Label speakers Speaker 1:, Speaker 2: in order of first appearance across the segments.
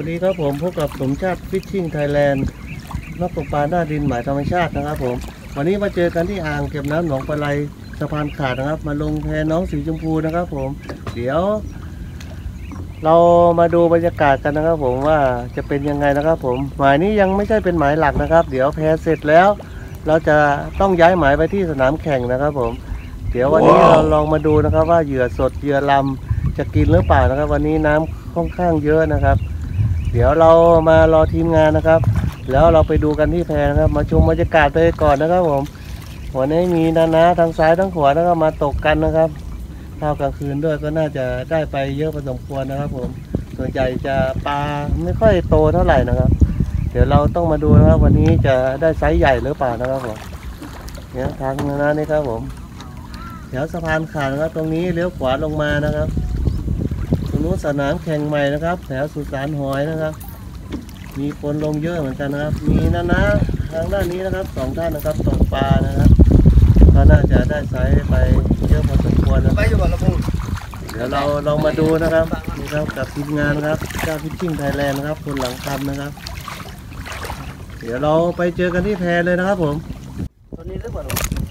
Speaker 1: ดีครับผมพบกับสมชาติฟิชชิ่งไทยแลนด์นักตกปลาหน้าดินหมายธรรมชาตินะครับผมวันนี้มาเจอกันที่อ่างเก็บน้ำหนองปลาไหลสะพานขาดนะครับมาลงแพน้องสีชมพูนะครับผมเดี๋ยวเรามาดูบรรยากาศกันนะครับผมว่าจะเป็นยังไงนะครับผมหมายนี้ยังไม่ใช่เป็นหมายหลักนะครับเดี๋ยวแพเสร็จแล้วเราจะต้องย้ายหมายไปที่สนามแข่งนะครับผมเดี๋ยววันนี้เราลองมาดูนะครับว่าเหยื่อสดเหยื่อลำจะกินหรือเปล่านะครับวันนี้น้ำค่อนข้างเยอะนะครับเดี๋ยวเรามารอทีมงานนะครับแล้วเราไปดูกันที่แพนะครับมาชมบรรยากาศไปก่อนนะครับผมวันนี้มีนาทางซ้ายทั้งขวานะครับมาตกกันนะครับข้าวกลางคืนด้วยก็น่าจะได้ไปเยอะพอสมควรนะครับผมส่วนใหญ่จะปลาไม่ค่อยโตเท่าไหร่นะครับเดี๋ยวเราต้องมาดูนะครับวันนี้จะได้ไซส์ใหญ่หรือเปล่านะครับผมเนี่ยทางนั้นนี่ครับผมแถวสะพานขาดนะครับตรงนี้เลี้ยวขวาลงมานะครับตรงนู้นสนามแข่งใหม่นะครับแถวสุสานหอยนะครับมีคนลงเยอะเหมือนกันนะครับมีนะทางด้านนี้นะครับสองท่านนะครับตกปลานะครับก็น่าจะได้ไซส์ไปเยอะพอสมควรนะเดี๋ยวเราลองมาดูนะครับนี่ครับกับทีมงานนะครับเจ้าฟิชชิ่งไทยแลนด์นะครับคนหลังคำนะครับเดี๋ยวเราไปเจอกันที่แพเลยนะครับผมตัวนี้หรือเปล่า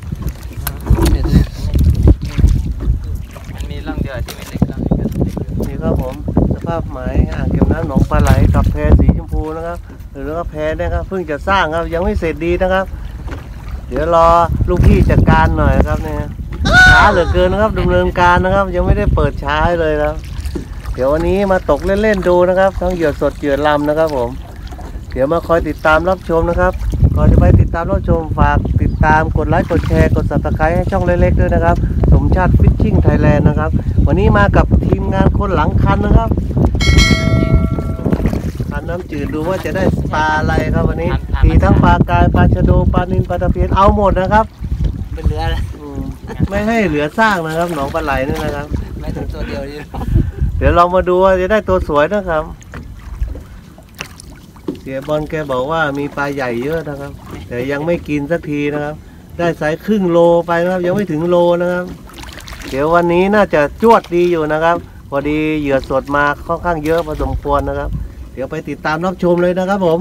Speaker 2: มันมีร่องเดียวที่ไม่เล็กร่อง
Speaker 1: นี่ครับผมสภาพหมายอ่างเก็บน้ำหนองปลาไหลกับแพสีชมพูนะครับหรือว่าแพนะครับเพิ่งจะสร้างครับยังไม่เสร็จดีนะครับเดี๋ยวรอลูกพี่จัดการหน่อยครับเนี่ยช้าเหลือเกินนะครับดำเนินการนะครับยังไม่ได้เปิดช้าเลยครับเดี๋ยววันนี้มาตกเล่นๆดูนะครับทั้งเหยื่อสดเหยื่อลำนะครับผมเดี๋ยวมาคอยติดตามรับชมนะครับก่อนจะไปติดตามรับชมฝากติดตามกดไลค์กดแชร์กด Subscribe ให้ช่องเล็กๆด้วยนะครับสมชาติฟิชชิ่งไทยแลนด์นะครับวันนี้มากับทีมงานคนหลังคันนะครับคันน้ำจืดดูว่าจะได้ปลาอะไรครับวันนี้มีทั้งปลากายปลาชะโดปลานิลปลาตะเพียนเอาหมดนะครับ
Speaker 2: เป็นเรือเลย
Speaker 1: ไม่ให้เหลือสร้างนะครับหนองปลาไหลนี่นะครับ
Speaker 2: ไม่ถึงตัวเดียวนี่
Speaker 1: เดี๋ยวเรามาดูว่าจะได้ตัวสวยนะครับเสียบอลแกบอกว่ามีปลาใหญ่เยอะนะครับแต่ยังไม่กินสักทีนะครับได้ไซส์ครึ่งโลไปนะครับยังไม่ถึงโลนะครับเดี๋ยววันนี้น่าจะจวดดีอยู่นะครับพอดีเหยื่อสดมาค่อนข้างเยอะพอสมควรนะครับเดี๋ยวไปติดตามรับชมเลยนะครับผม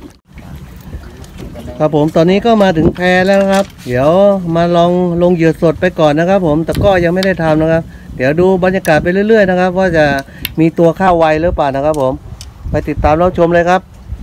Speaker 1: ครับผมตอนนี้ก็มาถึงแพแล้วนะครับเดี๋ยวมาลองลงเหยื่อสดไปก่อนนะครับผมแต่ก็ยังไม่ได้ทำนะครับเดี๋ยวดูบรรยากาศไปเรื่อยๆนะครับว่าจะมีตัวเข้าไวหรือเปล่านะครับผมไปติดตามรับชมเลยครับ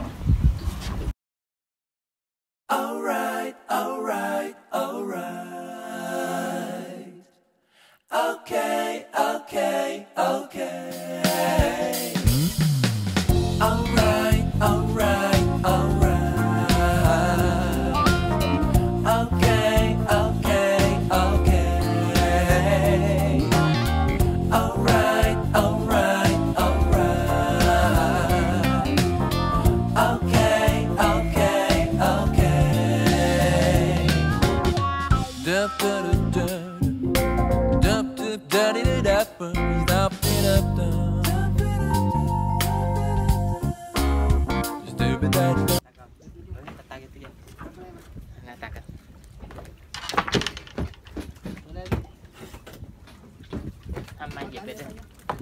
Speaker 2: ทำมาเหยียบไปด้วย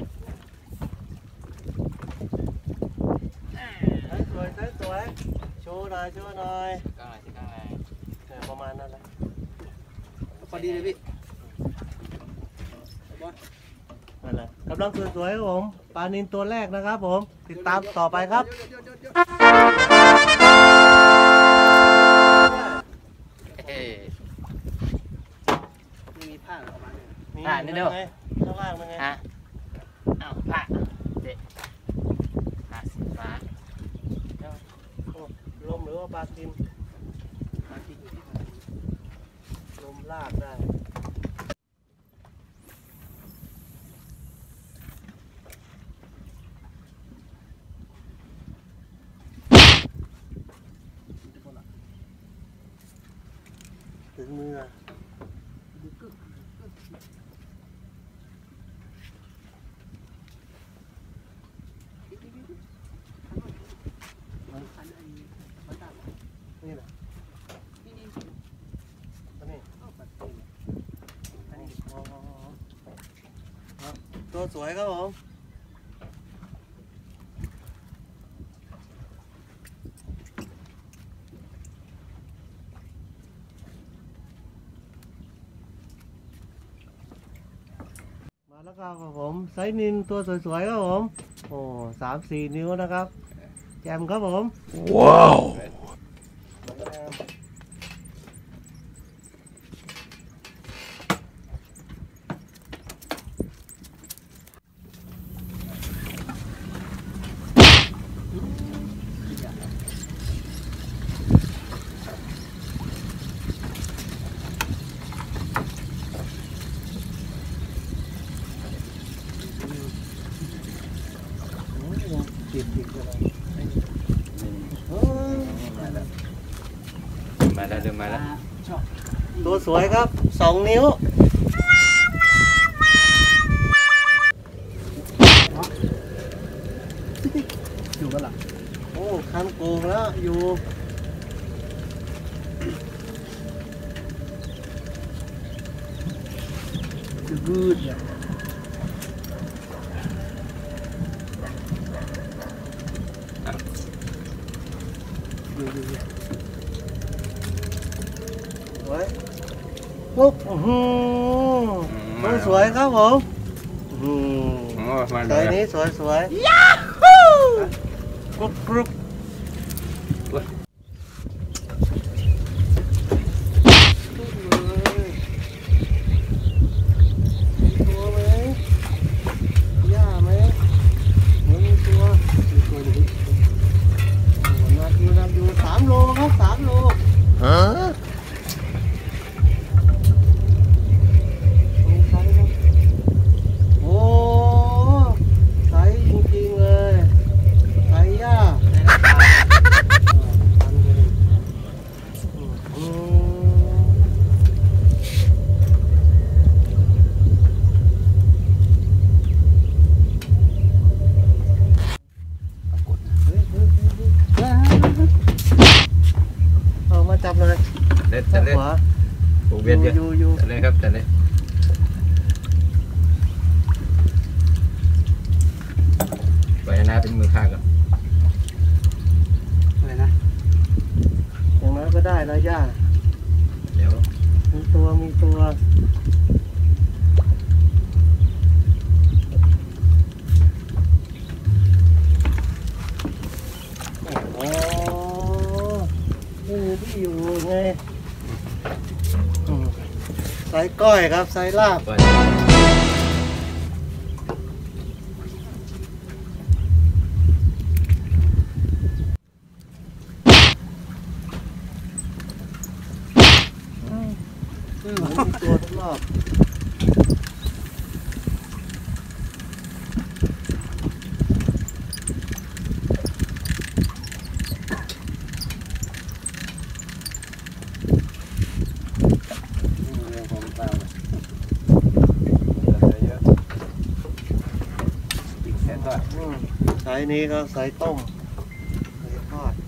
Speaker 1: สวยโชว์หน่อยก็หน่อยประมาณนั้นแหละ
Speaker 2: พอดีเลยพี่
Speaker 1: นั่นแหละกำลังสวยๆครับผมปลานิลตัวแรกนะครับผมติดตามต่อไปครับ
Speaker 2: มีผ้าออกมา
Speaker 1: มี
Speaker 2: นี่เด้อ
Speaker 1: ข้างล่างเป็นไง
Speaker 2: เอาผ้าเด็กผ้าสีฟ้า
Speaker 1: ลมหรือว่าปลากินลมลากได้ถึงมือนี่แหละตัวสวยครับผมแล้วก็ครับผมไซส์นินตัวสวยๆครับผมโอ้3-4 นิ้วนะครับแจมครับผมว้าวติดอะไร
Speaker 3: มาแล้วเริ่มมาแล้ว
Speaker 1: ตัวสวยครับ2 นิ้วอยู่กันหรอโอ้คันโกงแล้วอยู่ยืดเนี่ยสวยปุ๊บมันสวยครับผมสวยนี้สวยยาฮูกรุบตัวไหมย่าไหมมีตัวนับอยู่3 โลครับ3 โลฮะโอ้ไซส์จริงๆเลยไซส์ย่ามาจับเลย
Speaker 3: เล่นจะเล่น
Speaker 1: ขวา
Speaker 3: ผูกเวียนเยอะ
Speaker 1: อยู่
Speaker 3: จะเล่นครับจะเล่นปล่อยหน้าเป็นมือข้างก่อน
Speaker 1: อะไรนะอย่างนั้นก็ได้แล้วย่า
Speaker 3: เดี๋ยว
Speaker 1: มีตัวโอ้นี่มีที่อยู่ไงไซส์ก้อยครับไซส์ลาบ
Speaker 3: ปล่อย
Speaker 1: มีตัวทุกรอบ
Speaker 3: อีกแสนตัว
Speaker 1: ไซส์นี้ก็ไซส์ต้มไซส์ทอด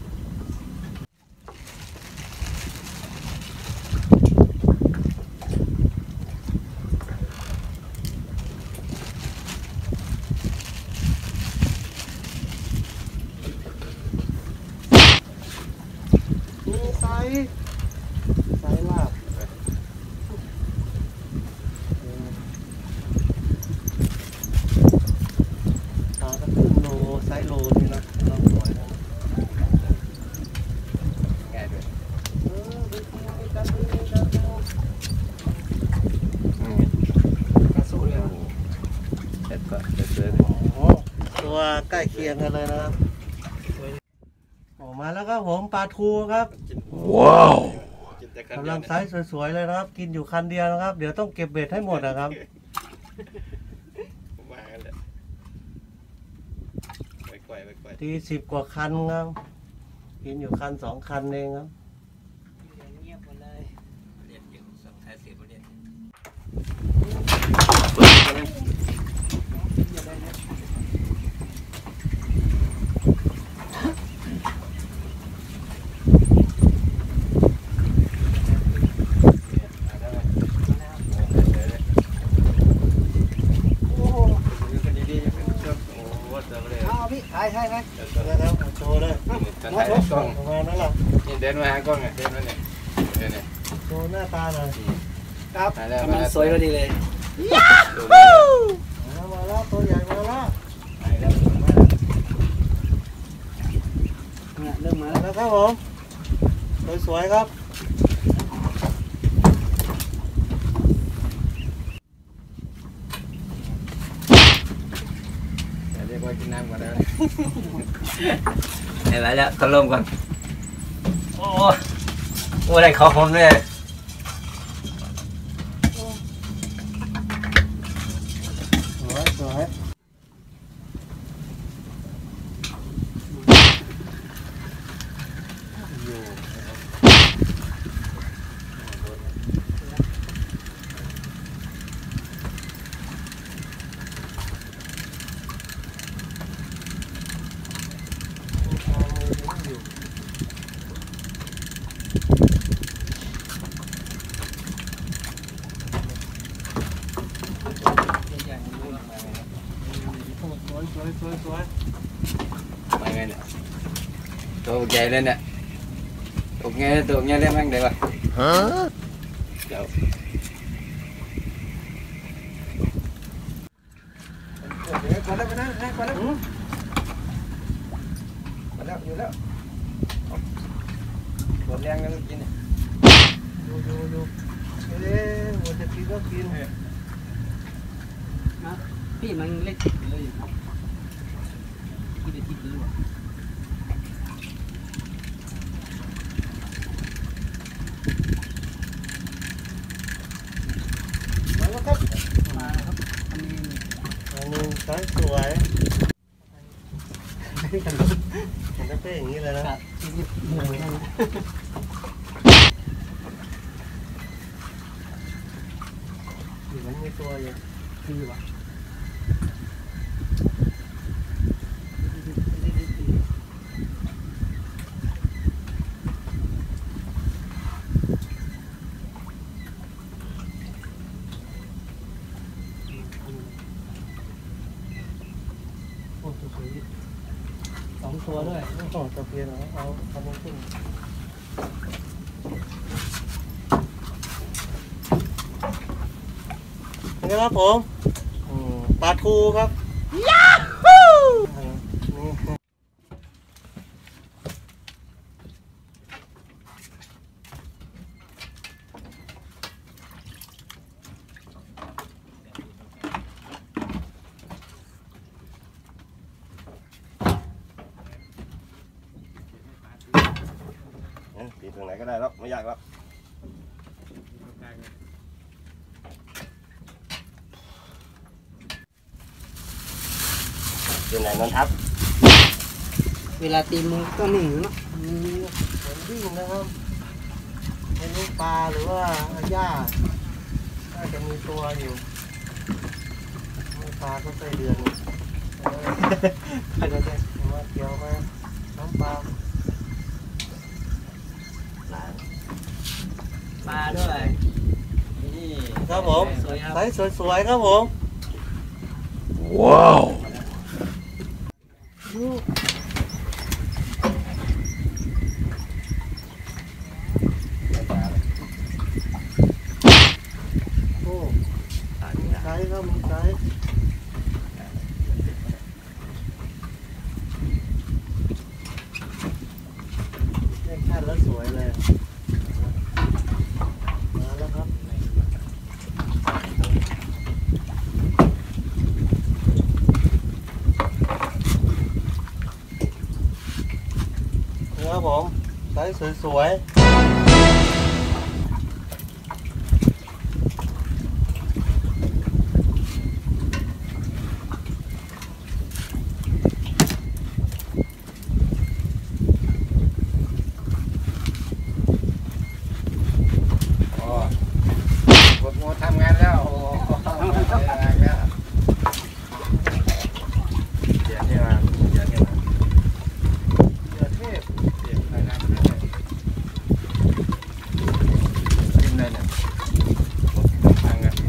Speaker 1: มีไซส์ลาบตาก็ขึ้นโลไซส์โลนี่นะเราสวยนะ
Speaker 3: ง่ายด้วย
Speaker 1: ดูกัน
Speaker 3: กระสุนเลยเสร็จก็จะเจอ
Speaker 1: โอ้ตัวใกล้เคียงกันเลยนะครับออกมาแล้วครับผมปลาทูครับว้าวกำลังไซส์สวยๆเลยนะครับกินอยู่คันเดียวนะครับเดี๋ยวต้องเก็บเบ็ดให้หมดนะครับ
Speaker 3: มากันเลยไปไกว
Speaker 1: ที10 กว่าคันครับกินอยู่คัน2 คันเองครับ
Speaker 2: เงียบหมดเลย
Speaker 3: เรียนอยู่สักท้ายเสียบเรียน
Speaker 2: พี่ถ่าย
Speaker 1: แล้วโชว์เลย
Speaker 3: กันถ่ายกล้อง
Speaker 1: ประมาณนั้นแหละ
Speaker 3: นี่เดินมาหากล้องไงเดินมาเนี่ยเดินเนี่ย
Speaker 1: โชว์หน้าตาหน่อย
Speaker 2: ครับ
Speaker 3: ถ่ายแล้ว
Speaker 2: กำลังสวยพอดีเลย
Speaker 1: โมาแล้วตัวใหญ่มาแล้ว
Speaker 3: ไปแล้ว
Speaker 2: เริ่มมา
Speaker 1: มาแล้วครับผมสวยๆครับ
Speaker 3: เรียกว่ากินน้ำก่อนนะเห็นแล้วก็ล่มก่อนโอ้โหอะไรเขาผมเนี่ย
Speaker 1: สวยสวย
Speaker 3: มาไงเนี่ยตัวใหญ่เลยเนี่ยตัวไงได้มั้งเดี๋ยวก่อนเดี๋ยวก่อนแล้วก่อนแล้วอยู่แล้วหมดแรงแล้วกินเนี่ย
Speaker 1: ดูหมดจะกินก็กิน
Speaker 2: พี่มันเล็กเลยครับที่ได้ที่ดีว่ะ
Speaker 1: มาแล้วครับ
Speaker 2: มาครับอันนี้
Speaker 1: อันนึงสวยผมจะเต้อย่างนี้เลยนะครับ
Speaker 2: ที่เหนื่อยมาก
Speaker 1: อยู่มันมีตัวอยู่
Speaker 2: ดีว่ะ
Speaker 1: โอ้สวย
Speaker 2: 2 ตัวด้วย
Speaker 1: ๆโอ้ตะเพียนเอามันขึ้นนี่ครับผมปลาทูครับยาฮูนี่
Speaker 3: ตีตรงไหนก็ได้แล้วไม่ยากแล้วอยู่ไหนนนทับ
Speaker 2: เวลาตีมือก็หนึ่งเนาะ
Speaker 1: มีเหมือนวิ่งนะครับไม่รู้ปลาหรือว่าหญ้าน่าจะมีตัวอยู่ไม่ปลาก็ใส่เดือนเดี๋ยวมาเกี่ยวมาน้ำปลา
Speaker 2: ปลาด้วยนี่
Speaker 1: ครับผม
Speaker 2: สวยครับ
Speaker 1: ไซส์สวยๆครับผม
Speaker 3: ว้าว
Speaker 1: โอ้มีไซส์ครับมีไซส์เล่นขั้นแล้วสวยเลยมาแล้วครับนี่ครับผมไซส์สวยๆ
Speaker 3: กดโมทำงานแล้วโอ้โหทำงานแล้วเดี๋ยวนี่มาเดี๋ยวนี่มา
Speaker 1: เหยื่อเทพ
Speaker 3: เดี๋ยวไปน้ำเลยกินเลยเนี่ยทำงาน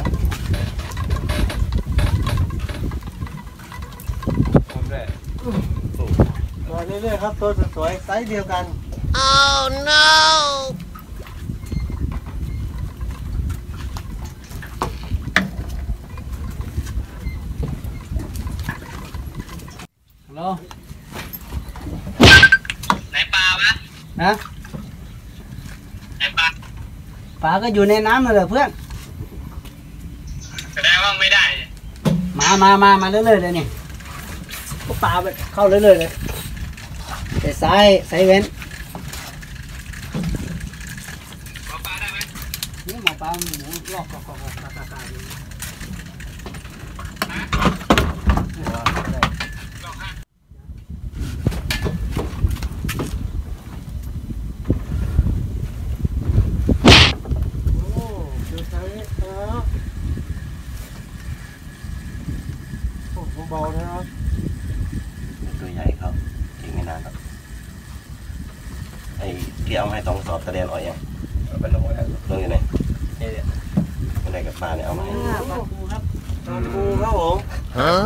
Speaker 3: ผมด้วย
Speaker 1: มาเรื่อยๆครับตัวสวยๆไซส์เดียวกัน
Speaker 3: เ
Speaker 2: ลไหนปลาวะนะไหนปลาปลาก็อยู่ในน้ำนั่นแหละเพื่อนแสดงว่าไม่ได้มาเรื่อยๆเลยนี่ก็ปลาไปเข้าเรื่อยๆเลยแต่ซ้ายเว้นหมอปลาได้ไหมนี่หมอปลาหมูลอก
Speaker 1: เบาๆนะครับตัวใหญ่ครับกินไม่นานครับไอ้ที่เอามาให้ต้องสอบแสดงอ่อยยังเป็นลงแล้วลงอยู่ไหนนี่อะไรกับปลาเนี่ยเอามาให้ปลาคูครับปลาคูครับผมฮะ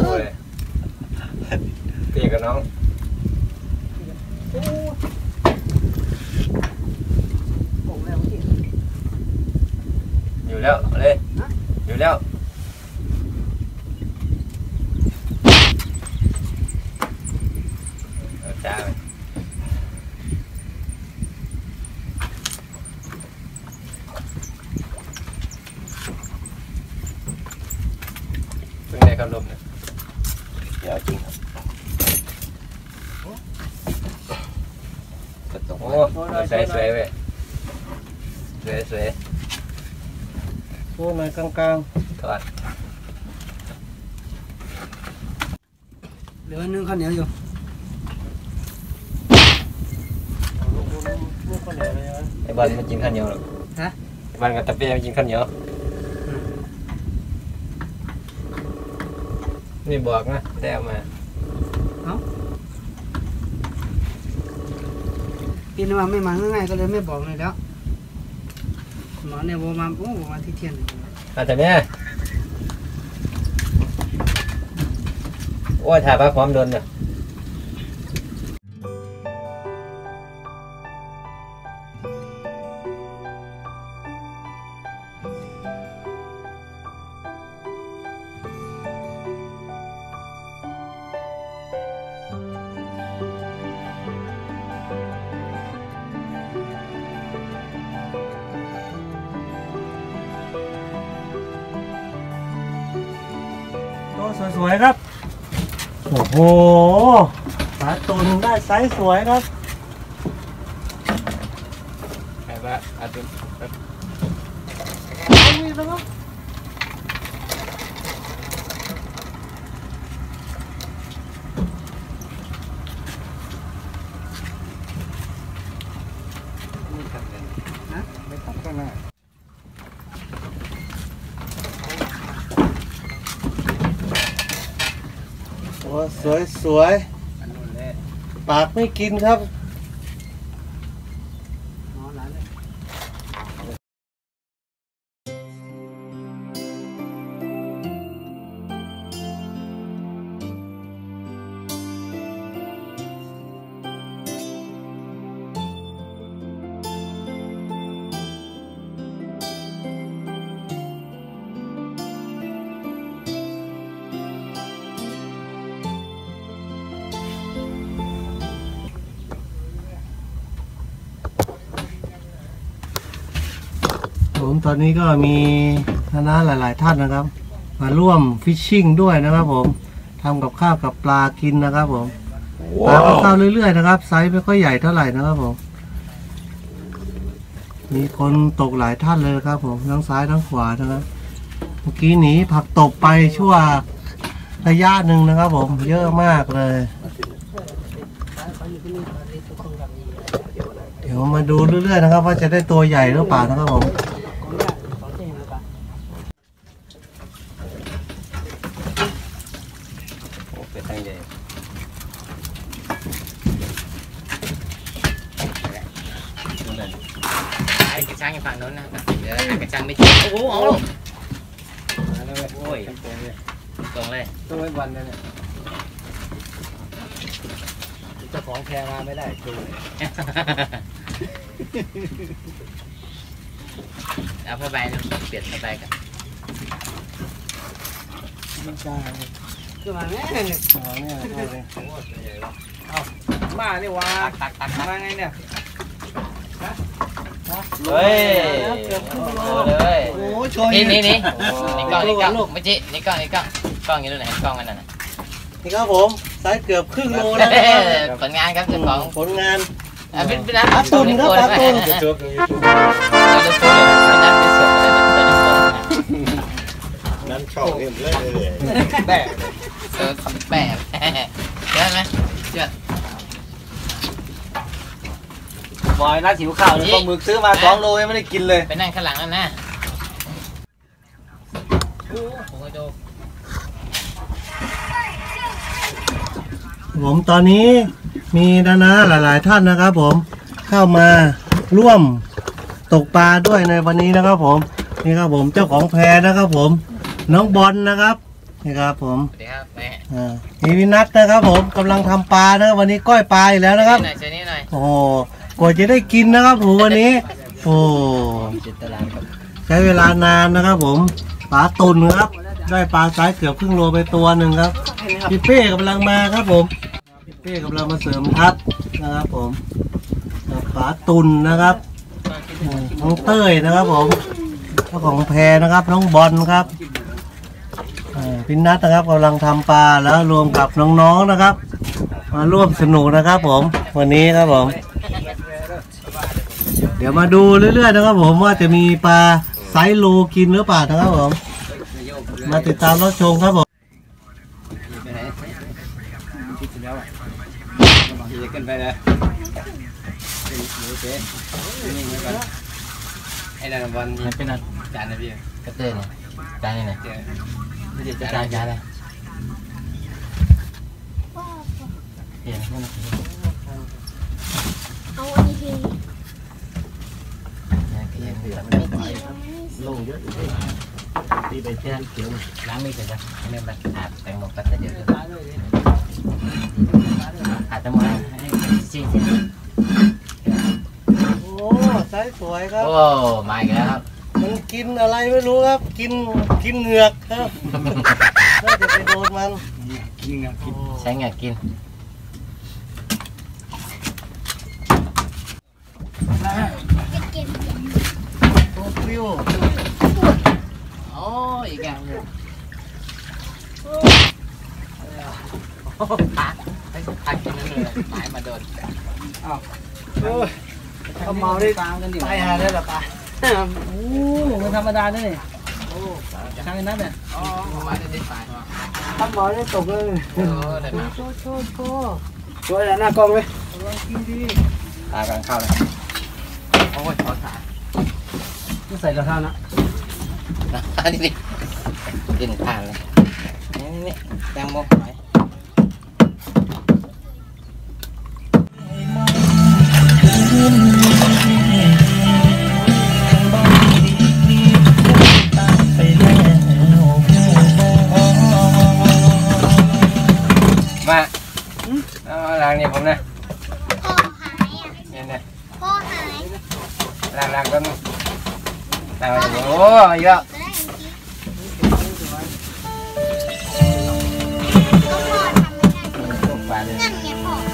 Speaker 1: ตีกับน้องอยู่แล้วเลยอยู่แล้วจ้าเป็นไงครับลมเนี่ยยาวจริงครับโอ้สวยเว้ยสวยโอ้หน่อยกลางๆถอด
Speaker 2: เหลือนึ่งข้าวเหนียวอยู่
Speaker 3: ไอ้บอลมันกินข้าวเหนียวหรอฮะไอ้บอลกับตะเปียมันกินข้าวเหนียวนี่บอกนะได้เอามา
Speaker 2: พี่นึกว่าไม่มาง่ายๆก็เลยไม่บอกเลยแล้วหมอเนี่ยบอกมาที่เที่ยง
Speaker 3: แต่เนี่ยโอ้ยถ่ายภาพพร้อมโดนเนี่ย
Speaker 1: สวยๆครับโอ้โหปลาตัวนึงได้ไซส์สวยครับ
Speaker 3: ไอ้บ้าอาตุน
Speaker 1: มีแล้วครับไม่ตัดกันนะสวยปากไม่กินครับผมตอนนี้ก็มีคณะหลายๆท่านนะครับมาร่วมฟิชชิ่งด้วยนะครับผมทำกับข้าวกับปลากินนะครับผมปลาก็เข้าเรื่อยๆนะครับไซส์ไม่ค่อยใหญ่เท่าไหร่นะครับผมมีคนตกหลายท่านเลยครับผมทั้งซ้ายทั้งขวานะครับเมื่อกี้หนีผักตบไปชั่วระยะหนึ่งนะครับผมเยอะมากเลยเดี๋ยวมาดูเรื่อยๆนะครับว่าจะได้ตัวใหญ่หรือเปล่านะครับผม
Speaker 2: ไอ้กระชังอยู่ฝั่งโน้นนะเดี๋ยวกระชังไม่เจอโอ้โหโอ้ยตรงเลย
Speaker 3: ต้องไว้วันเนี่ย
Speaker 2: เจ้าของแพรมาไม่ได้คือเอาผ้าใบเปลี่ยนผ้าใบกันไม่ได้ขึ้นมาแม่
Speaker 1: อ๋อเนี่ยโทษเลย
Speaker 3: มานี่วะตักมาไงเนี่ย
Speaker 4: เฮ้ย
Speaker 2: เกือบครึ่งโล
Speaker 4: เลย
Speaker 2: โอ้โชย
Speaker 4: นี่กล้องไม่ใช่นี่กล้องกล้องอยู่ตรงไหนกล้องอันนั้น
Speaker 1: นี่ครับผมไซส์เกือบครึ่งโลแล้วนะครับ
Speaker 4: ผลงานครับเจ้าของ
Speaker 1: ผลงาน
Speaker 4: เป็นนะ
Speaker 1: ปลาตุ่นครับปลาตุ่น
Speaker 5: นั่นชอบเล่นเลย
Speaker 3: แบก
Speaker 4: แปะเชื่อไหมเชื่อบ
Speaker 3: อยนัดหิวข้าวเลยปลาหมึกซื้อมา2 โลยังไม่ได้กินเลย
Speaker 4: ไปนั่งข้างหลังนั่นนะโอ้โหดู
Speaker 1: ผมตอนนี้มีนะหลายๆท่านนะครับผมเข้ามาร่วมตกปลาด้วยในวันนี้นะครับผมนี่ครับผมเจ้าของแพนะครับผมน้องบอลนะครับนี่ครับผม
Speaker 4: สวัสดีครับแม่
Speaker 1: มีวินัทนะครับผมกำลังทำปลานะครับวันนี้ก้อยปลาอีกแล้วนะครับ
Speaker 4: หน่อยเชิญนี่หน่อย
Speaker 1: โอ้โหกว่าจะได้กินนะครับผมวันนี้โอ้ใช้เวลานานนะครับผมปลาตุ่นครับได้ปลาไซส์เกือบครึ่งโลไปตัวหนึ่งครับพี่เป้กำลังมาครับผมพี่เป้กำลังมาเสริมทัพนะครับผมปลาตุ่นนะครับน้องเต้ยนะครับผมเจ้าของแพนะครับน้องบอลครับพี่นัทนะครับกำลังทำปลาแล้วรวมกับน้องๆนะครับ มาร่วมสนุกนะครับผมวันนี้ครับผม เดี๋ยวมาดูเรื่อยๆนะครับผมว่าจะมีปลาไซส์โลกินหรือเปล่านะครับผมมาติดตามรับชมครับผม
Speaker 3: ไปไหนคิดแล้วอ่ะขี่ขึ้นไปเลยนี่ไว้ก่อนไอ้นั่นบอล
Speaker 4: เป็นอะไร
Speaker 3: จานนะพี่
Speaker 4: กระเตื้อเนี่ยจานนี่ไหน
Speaker 3: ไม่ใช่
Speaker 4: จา
Speaker 3: จาน น
Speaker 4: จานเลยเห็นไหม
Speaker 6: เอาอันนี้ที
Speaker 4: เห็นเหลือ
Speaker 1: ลงเยอะตีไปเที่ยวเขียว
Speaker 4: ล้างมีดเสร็จแล้วไม่เป็นอาบแตงโมกันแต่เดี๋ยวอาบแตงโมให้จริง
Speaker 1: โอ้ไซส์สวยครับ
Speaker 4: โอ้มาอีกแล้วครับ
Speaker 1: มันกินอะไรไม่รู้ครับกินเหงือกครับน่าจะไปโดนมัน
Speaker 3: กินครับกิน
Speaker 4: ใช้เงากิน
Speaker 6: จะเก็บ
Speaker 1: โอ้ฟิว
Speaker 4: โอ้อีกแล้วพักกินนั่นเลยไม้มาโดน
Speaker 2: เขาเมาได้ตามกันดิไปหาได้หรอปะโอ้ไม่ธรรมดาเนี่ยช่างนั้นเนี่ย
Speaker 4: อ๋อมาได้สาย
Speaker 2: ทำเมาได้ตกเลย
Speaker 4: โอ้ได้มา
Speaker 2: โชว์ช่วยหน้ากล้องไหม
Speaker 3: ตากำลังเข้าเลย
Speaker 4: โอ้ยขอขา
Speaker 2: ไม่ใส่รองเท้านะ
Speaker 4: นี่กินผ่านเลยนี่แตงโมไหม
Speaker 3: มาเอาล้างนี่ผมนะ
Speaker 6: พ่อหายอ่ะ
Speaker 3: เนี่ย
Speaker 6: พ่อหาย
Speaker 3: ล้างก็ล้างโอ้เยอะ
Speaker 6: จะได้อย่างนี้ก็พ่อทำไม่ได้
Speaker 3: ปลาเลย
Speaker 6: นั่นไงพ่อ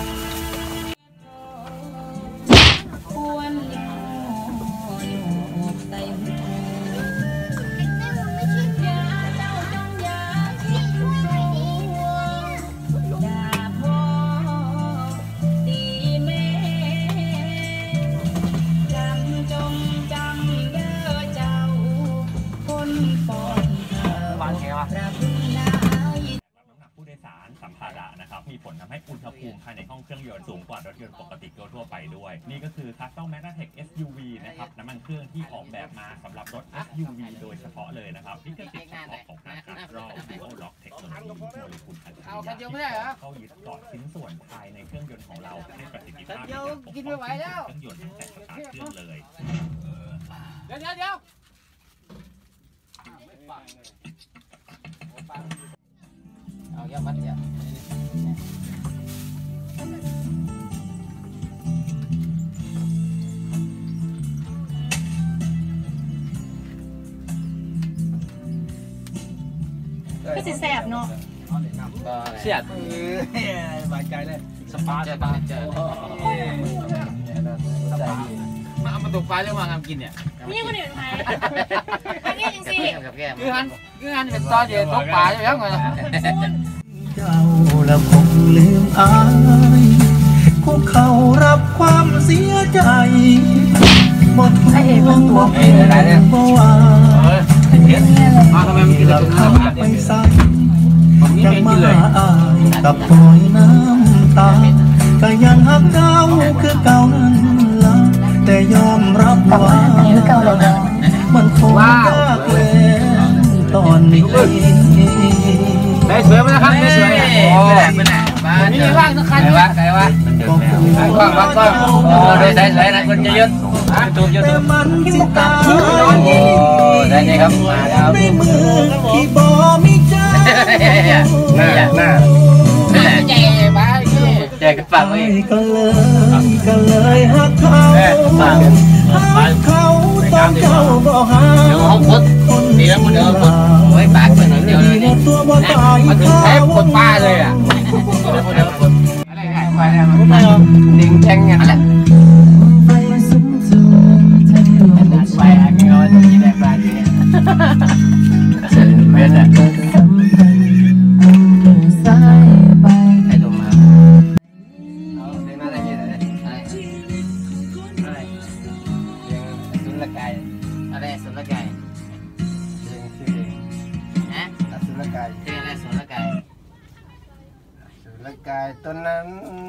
Speaker 7: ผู้โดยสารสัมภาระนะครับมีผลทำให้อุณหภูมิภายในห้องเครื่องยนต์สูงกว่ารถยนต์ปกติทั่วไปด้วย นี่ก็คือ Castle Magnatech SUV นะครับน้ำมันเครื่องที่ออกแบบมาสำหรับรถ SUV โดยเฉพาะเลยนะครับที่กระติกเฉพาะของการคัดรอบ Dual Lock Technology โมเลกุลอัจฉริยะเข้ายึดเกาะชิ้นส่วนภายในเครื่องยนต์ของเราให้ประสิทธิภาพในการปกป้องเครื่องยนต์ตั้งแต่สตาร์ทเครื่องเลย
Speaker 4: เดี๋ยวเอาเยอะมัดเยอะ
Speaker 8: ก็สิแสบเนาะ
Speaker 4: เสียด
Speaker 2: สบายใจเลยสปา
Speaker 4: เจอกันเจอมาตกปลาเรื่องว่างามกินเนี่ย
Speaker 6: นี่คนอื่นไทยอันนี้จริงๆ
Speaker 4: กับแก้มคืองานเป็นตอนเย็นตกปลาอยู่แล้วไง
Speaker 8: เจ้าละคงลืมอายคุกเขารับความเสียใจหมดทวงตัวเพลงบ่ว่า
Speaker 2: ทำไมมันกินแล้วถึง
Speaker 8: ไปใส่ยังมาอายกับปล่อยน้ำตาก็ยังหักเจ้าคือเก่านั้นละแต่ยอมรับว่ามันคงยากแลตอนนี้
Speaker 2: ได้สวยไหมนะครับได้สวย
Speaker 4: โอ้เป็นไงบ้านนี่ว่างสักคันวะใครวะว่างโอ้ได้ใส่นะคนจะยึดตูบยึดตูบโอ้ได้นี่ครับมาแล้ว
Speaker 8: ในมือที่บ่มีเจ้า
Speaker 4: หน้าใจบ้าใจกระปังเลย
Speaker 8: ก็เลยหักเขาตอนเจ้าบ่หา
Speaker 4: เดี๋ยวเขาพุดดีแล้วมันเดิมโอ้ยปากเป็นเดียวเลยเนี่ยมาถึงแทบคนป้าเลยอ่ะอะไรไงไปแล้วมันดิ่งแทงกันแหละไปอ่ะเงี้ยจะกินได้ปลาเนี่ยเบ็ดอ่ะใครลงมาเอาเรื่องอะไรเนี่ยอะไรสุรกายอะไรสุรกายฮะสุรกายคืออะไรสุรกายสุรกายต้นนั้น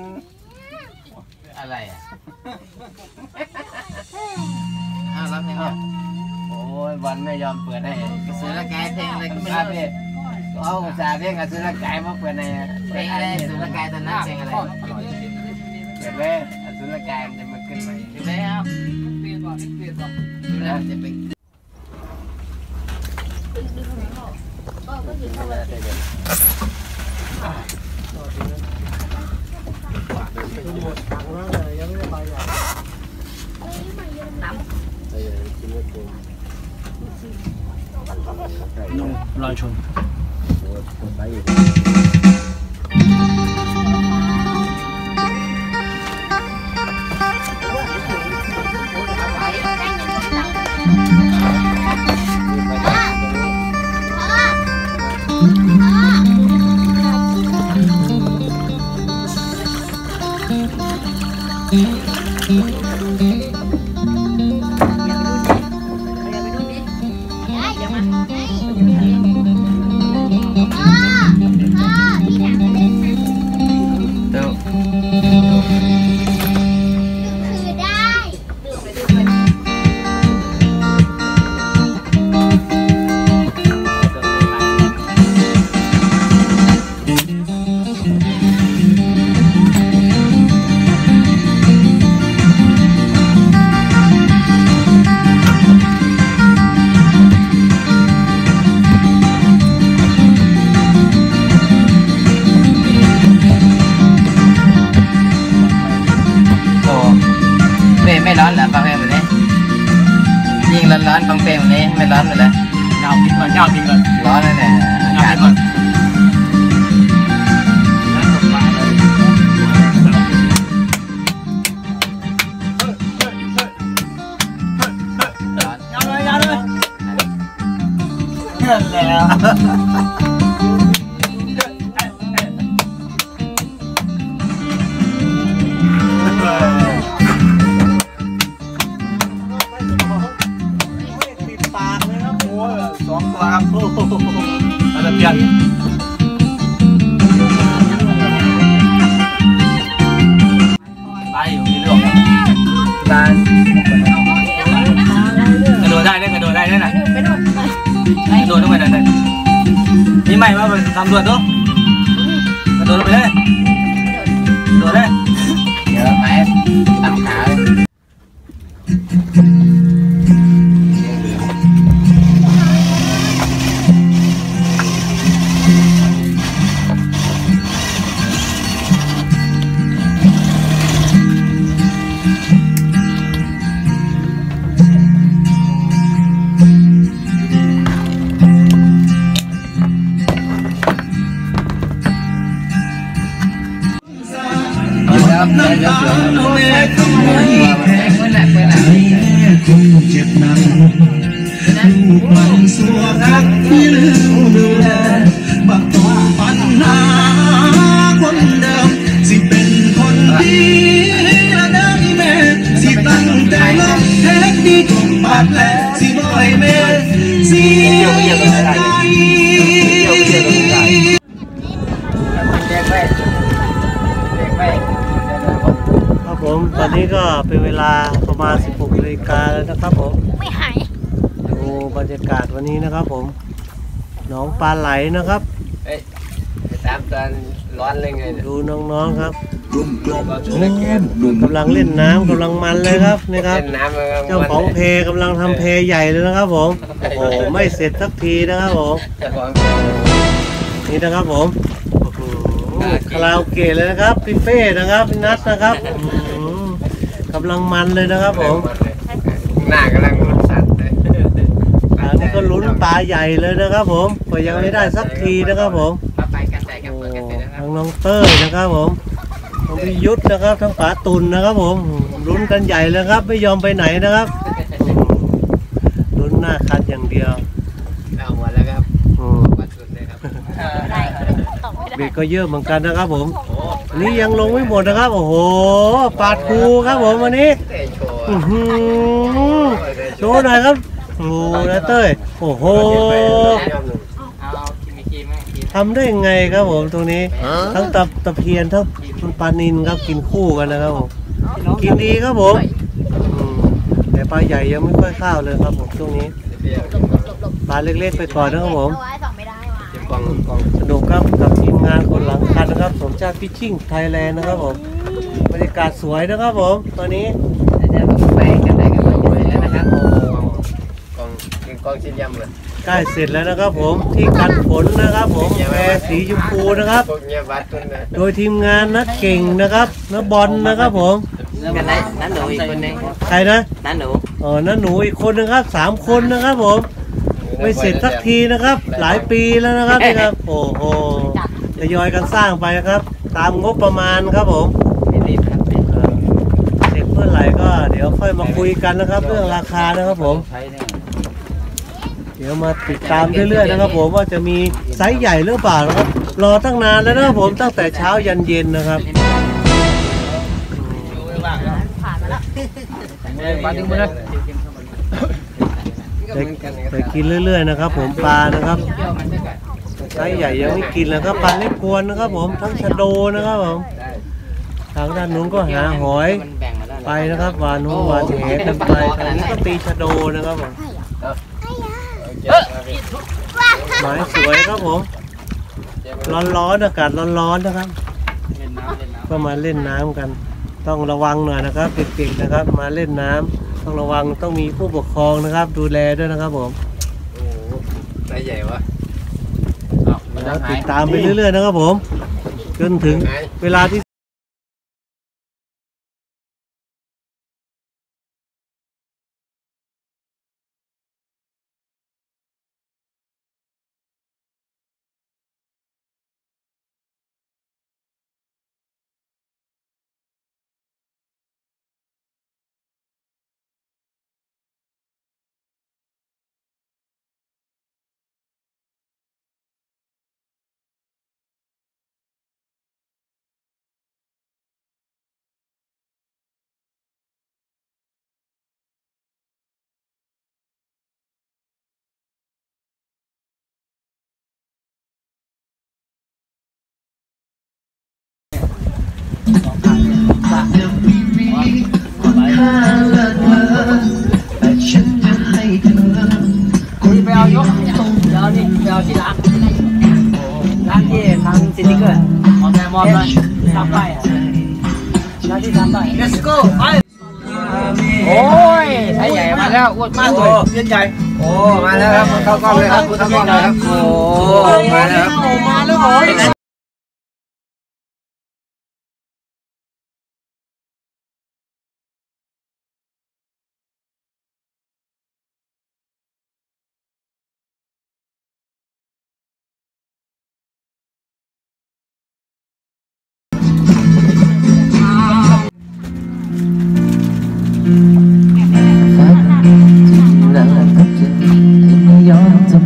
Speaker 4: อะไรอ่ะอ้าวรับเพลงครับโอ้ยวันไม่ยอมเปิดให้สุรกายเพลงอะไรก็ไม่รู้เอาภาษาเพลงกับสุรกายมาเปิดในเพลงอะไรสุรกายตอนนั้นเพลงอะไรเปิดเลยสุรกายมันจะมาขึ้นใหม่อยู่แล้วเปลี่ยนก่อนแล้วจะไป
Speaker 2: ลอยชน
Speaker 4: ไม่ร้อนเหรอฟังเพลงแบบนี้ยิ่งร้อนฟังเพลงแบบนี้ไม่ร้อนเลยยาวทิ้งก่อนร้อนเลยเนี่ยอากาศมัน
Speaker 2: ยาวเลยแล้วเราจะเปลี่ยนไปอยู่ที่เรื่องการกระโดดได้นะกระโดดลงไปได้นี่ใหม่มาเป็นตำรวจด้วยกระโดดลงไปเลยกระโดดเลย
Speaker 4: เดี๋ยวไปตามขา
Speaker 8: บน้ำตาแม่คงไม่แพ้ใจแม่คงเจ็บหนักลูกมันสัวรักที่ลืมดูแลบักต้องปัญหาคนเดิมสิเป็นคนดีละได้แม่สิตั้งใจลบแท็กดีของบาดแผลสิบ่อยแม่เสียใจ
Speaker 1: ครับผมตอนนี้ก็เป็นเวลาประมาณ 16 นาฬิกาแล้วนะครับผม
Speaker 6: ไม่หาย
Speaker 1: ดูบรรยากาศวันนี้นะครับผมหนองปลาไหลนะครับ
Speaker 4: ตามตอนร้อนเลยไง
Speaker 1: ดูน้องๆครับกำลังเล่นน้ำกำลังมันเลยครับนี่ครับ
Speaker 4: เล่นน้ำ
Speaker 1: เจ้าของเพกำลังทำเพใหญ่เลยนะครับผมโอ้โหไม่เสร็จสักทีนะครับผมนี่นะครับผมคาราโอเกะเลยนะครับพี่เป้นะครับพี่นัทนะครับกำลังมันเลยนะครับผม
Speaker 4: หน้ากำลังรุนสั่นเลย
Speaker 1: อันนี้ก็ลุ้นปลาใหญ่เลยนะครับผมก็ยังไม่ได้สักทีนะครับผม
Speaker 4: ไปกันใส่กัน
Speaker 1: โอ้
Speaker 4: เปิดกันเสร็จแล้ว
Speaker 1: ทั้งน้องเต้ยนะครับผมทั้งพี่ยุทธนะครับทั้งป๋าตุลนะครับผมลุ้นกันใหญ่เลยครับไม่ยอมไปไหนนะครับลุ้นหน้าคันอย่างเดียว
Speaker 4: เอาหมดแล้วครับ
Speaker 1: อืม
Speaker 4: วัดสุดเลยครับ
Speaker 6: ได้ตอบไม่ได้
Speaker 1: เบ็ดก็เยอะเหมือนกันนะครับผมนี่ยังลงไม่หมดนะครับโอ้โหปาดคูครับผมวันนี้
Speaker 4: เตะโชว์
Speaker 1: อื้อหือโชว์หน่อยครับโอ้โหนะเต้ยโอ้โห
Speaker 4: เอามีกีไหมกี
Speaker 1: ทำได้ยังไงครับผมตรงนี้ทั้งตะเพียนทั้งปลานิลครับกินคู่กันนะครับผมกินดีครับผมอืมแต่ปลาใหญ่ยังไม่ค่อยเข้าวเลยครับผมช่วงนี้ปลาเล็กๆไปก่อนนะครับผม
Speaker 6: เอาไว้สองไม่ได้ว่ะ
Speaker 4: กอง
Speaker 1: สนุกครับกับทีมงานคนหลังคันนะครับสมชาติพิชชิ่งไทยแลนด์นะครับผมบรรยากาศสวยนะครับผมตอนนี้
Speaker 4: จะไปกันใส่กันหมดแล้วนะครับกองชิ้นยำเลย
Speaker 1: ใกล้เสร็จแล้วนะครับผมที่กันฝนนะครับผมแพรสีชมพูนะครับ
Speaker 4: พวกเนี้ยวัดต้นนะ
Speaker 1: โดยทีมงานนักเก่งนะครับนักบอลนะครับผม
Speaker 4: กันไหนนั่นหนูอีกคนนึง
Speaker 1: ใครนะ
Speaker 4: นั่นหนู
Speaker 1: อ๋อนั่นหนูอีกคนนะครับ3 คนนะครับผมไม่เสร็จสักทีนะครับ หลายปีแล้วนะครับนี่ครับโอ้โหทยอยกันสร้างไปนะครับ ตามงบประมาณครับผม
Speaker 4: ไม่รีบครับ
Speaker 1: เสร็จเมื่อไหร่ก็เดี๋ยวค่อยมาคุยกันนะครับ เรื่องราคานะครับผม เดี๋ยวมาติดตามเรื่อยๆนะครับผมว่าจะมีไซส์ใหญ่หรือเปล่านะครับรอตั้งนานแล้วนะครับผมตั้งแต่เช้ายันเย็นนะครับ
Speaker 6: ผ่านมาแล้ว
Speaker 4: มาดึงมาเลย
Speaker 1: แต่กินเรื่อยๆนะครับผมปลานะครับไซส์ใหญ่ยังไม่กินแล้วก็ปลาเล็กกวนนะครับผมทั้งชะโดนะครับผมทางด้านนู้นก็หาหอยไปนะครับวานนู้นวานแหกันไปทางนี้ก็ตีชะโดนะครับผมหมายสวยครับผมร้อนๆอากาศร้อนๆนะครับก็มาเล่นน้ำกัน ต้องระวังหน่อยนะครับเด็กๆนะครับมาเล่นน้ำต้องระวังต้องมีผู้ปกครองนะครับ ดูแลด้วยนะครับผม
Speaker 4: โอ้โหไซส์ใหญ่วะ
Speaker 1: แล้วติดตามไปเรื่อยๆนะครับผมจนถึงเวลาที่
Speaker 2: คุยไปเอายกเดี๋ยวนี่เดี๋ยวที่ร้านที่ทางซิตี้เกอร์มอเลยทำไปร้านที่ทำไป let's go ไปโอ้ยไซส์ใหญ่มาแล้วอ้วนมากเลยเส้นใหญ่โอ้มาแล้วครับเข้ากล้องเลยครับเข้ากล้องเลยครับโอ้มาแล้วมาแล้ว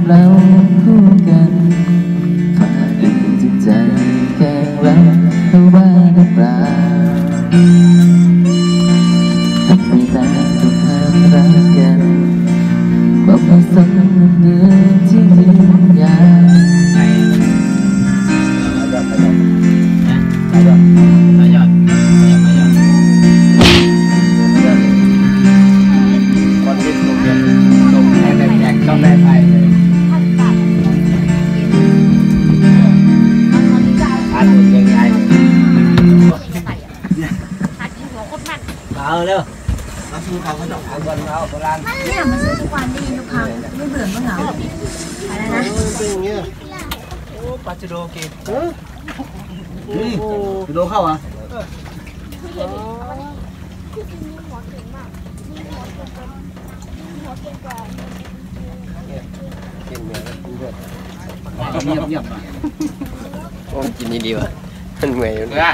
Speaker 8: เราคู่กันฝ่าดึงจิตใจแกล้งรักเขาบ้างหรือเปล่าหากมีแต่ต้องห้ามรักกันบอกไม่สนเรื่องที่ยิ่งใหญ่
Speaker 2: เอาเร็วมาซื้อของเขาต้องเอาบนเราโบราณ
Speaker 6: เนี่ยมาซื้อทุกวันได้ยินทุกครั้งไม่เบื่อไม่เหงาอะไรนะ
Speaker 1: เป็นอย่างเงี้ย
Speaker 2: โอ้ปลาจิโดกิน
Speaker 1: เออ
Speaker 2: นี่จิโดเข้าอ่ะ
Speaker 3: กินเนื้อกินเลือด
Speaker 2: เงียบเงียบ
Speaker 3: โอ้กินนี่ดีวะมันเหนื่อยอยู่นะ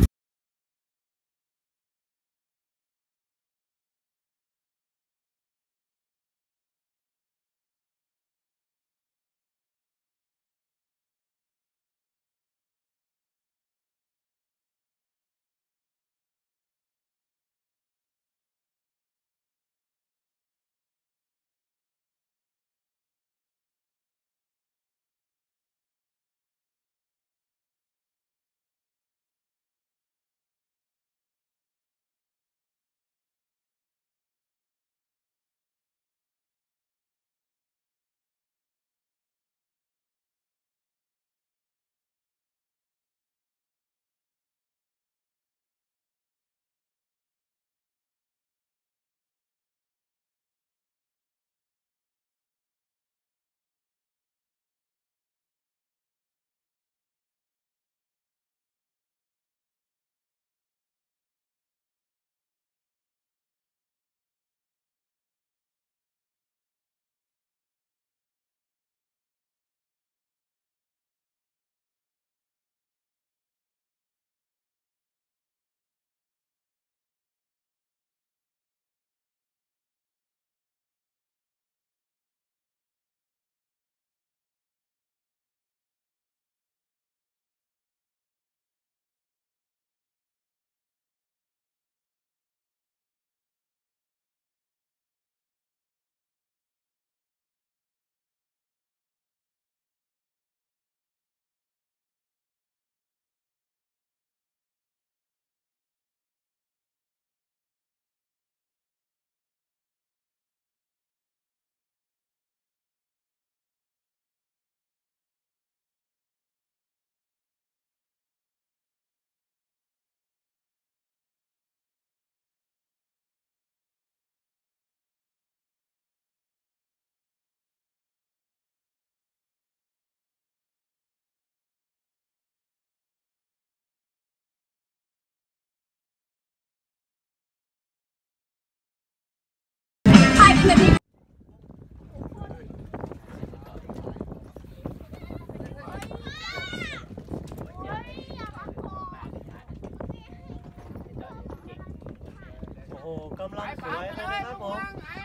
Speaker 1: โอ้โหกำลังสวยเลยนะครับผม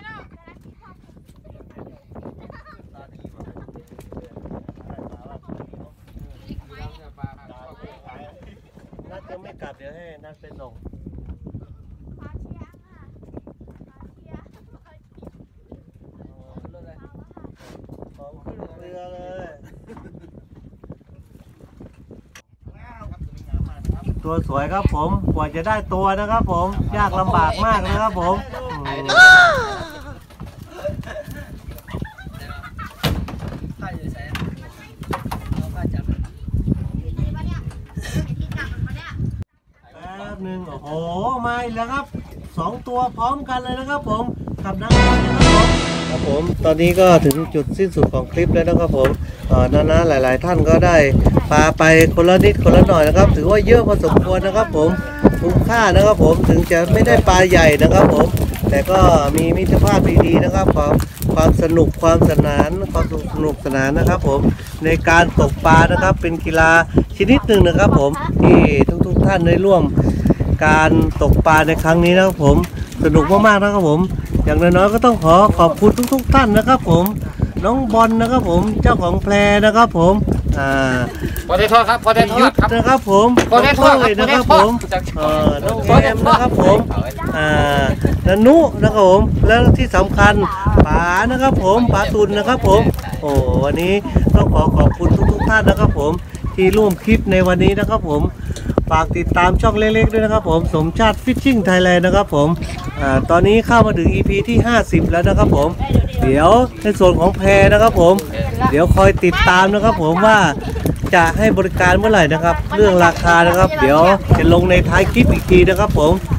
Speaker 1: นัดยังไม่กลับเดี๋ยวให้นัดไปส่งของขึ้นเรือเลยตัวสวยครับผมกว่าจะได้ตัวนะครับผมยากลำบากมากนะครับผมแป๊บนึงโอ้โหมาอีกแล้วครับ2ตัวพร้อมกันเลยนะครับผมกับนักบอลนะครับผมตอนนี้ก็ถึงจุดสิ้นสุดของคลิปแล้วนะครับผมน้าๆหลายๆท่านก็ได้ปลาไปคนละนิดคนละหน่อยนะครับถือว่าเยอะพอสมควรนะครับผมคุ้มค่านะครับผมถึงจะไม่ได้ปลาใหญ่นะครับผมแต่ก็มีมิตรภาพดีๆนะครับความสนุกความสนานความสนุกสนานนะครับผมในการตกปลานะครับเป็นกีฬาชนิดหนึ่งนะครับผมที่ทุกๆท่านได้ร่วมการตกปลาในครั้งนี้นะครับผมสนุกมากๆนะครับผมอย่างน้อยๆก็ต้องขอบคุณทุกๆท่านนะครับผมน้องบอลนะครับผมเจ้าของแพรนะครับผม
Speaker 3: พอได้ทอดครับพอได้ทอ
Speaker 1: ยุ
Speaker 3: ด
Speaker 1: ทธ
Speaker 3: ครับ
Speaker 1: นะครับผม
Speaker 3: พอได้ทอด
Speaker 1: น้งเต้ยนะครับผมน้องแอมนะครับผมนันุนะครับผมแล้วที่สำคัญป๋านะครับผมป๋าตุลนะครับผมโอ้วันนี้ต้องขอบคุณทุกท่านนะครับผมที่ร่วมคลิปในวันนี้นะครับผมฝากติดตามช่องเล็กๆด้วยนะครับผมสมชาติฟิชชิ่งไทยแลนด์นะครับผมตอนนี้เข้ามาถึง EP ที่50แล้วนะครับผมเดี๋ยวในส่วนของแพรนะครับผมเดี๋ยวคอยติดตามนะครับผมว่าจะให้บริการเมื่อไหร่นะครับเรื่องราคานะครับเดี๋ยวจะลงในท้ายคลิปอีกทีนะครับผม